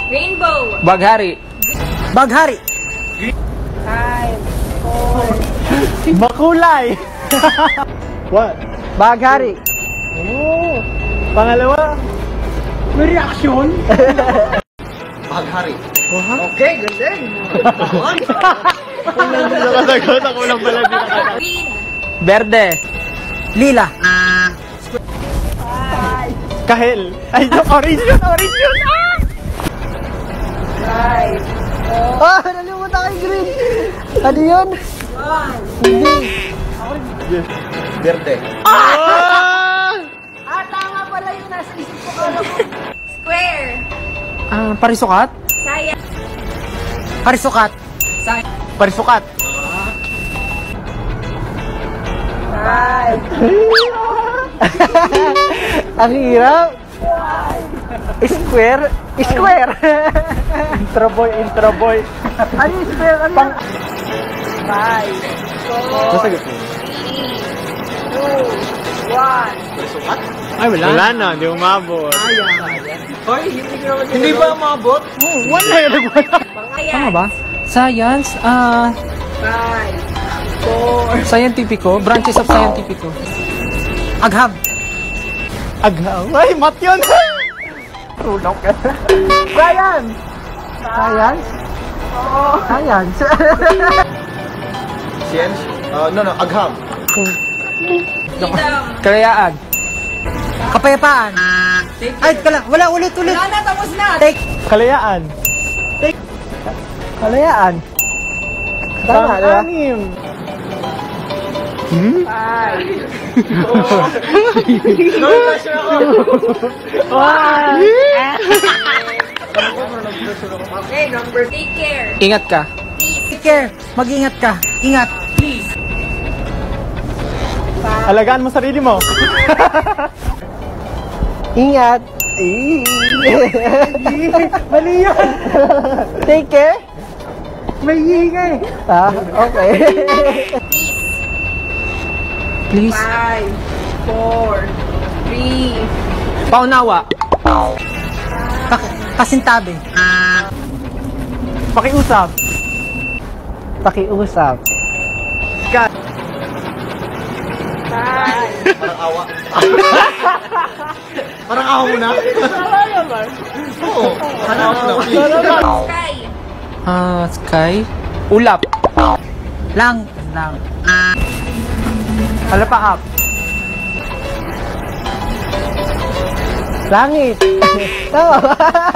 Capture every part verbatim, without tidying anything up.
Rainbow. Baghari. Baghari. Five, four. Makulay. What? Baghari. Oh. Pangalawa. May reaction. Baghari. Okay, galing. Kung lang nakasagot, ako lang pala din nakasagot. Green. Berde. Lila. Kahel. Ay, orange yun, orange yun. Ah! Five, four, Ah, nalimutan kay green. Ano yun? one. Yes. Berde. Ah! Ah, tama pala yung nasa isip ko. Kala ko. Square. Ah, parisukat. Science. Parisukat. Science. Parisukat. Five. Ang hirap. Square. Square. Intro boy, intro boy. Ano yung square? Ano yung... Five, four, Nasagot mo. three, two, one. Ay, wala. Wala na, hindi umabot. Hindi ba umabot? Wala yun, wala. Tama ba? Science. Ah, Five, four, scientifico. Branches of scientifico. Agham. Agaw. Ay, mat yun. Tulog ka. Science. Science. Science. Science? Uh, no, no. Agham. freedom. Kalayaan. Kapayapaan. Ay, kala. Wala, ulit, ulit. Wala na, tapos na. Take. Kalayaan. Kalayaan. Tama, di ba? Anim. Five, Wow. okay, number. Take care. Ingat ka. Take care. Mag-ingat ka. Ingat. Alagaan mo sarili mo. Ingat. Eh. Mali yun. Take care. May ingay. Ah, okay. Please. Five, four, three, Paunawa. Pak- kasintabi. Pakiusap. Pakiusap. Kat. five, Parang awa. Parang awa mo na? Oo. Parang awa mo na. sky. Ah, sky. Ulap. Lang. Lang. Alapaap. Langit. Tama ba?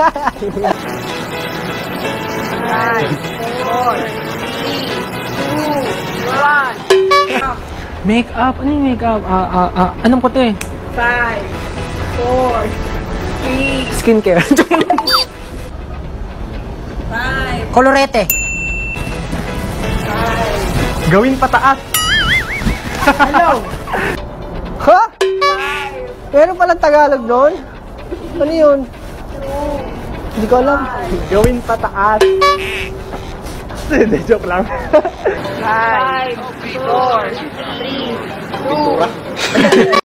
Five, four, three, two, one. Make up. Ano yung make up? Ah, ah, ah. Anong puti? Five, four, three, Skincare. five, Kolorete. five, Gawin pataas. Hello. Ha? Meron palang Tagalog doon? Ano yun? Hindi ko alam. Gawin pataas. Hindi, joke lang. five, four, three, two,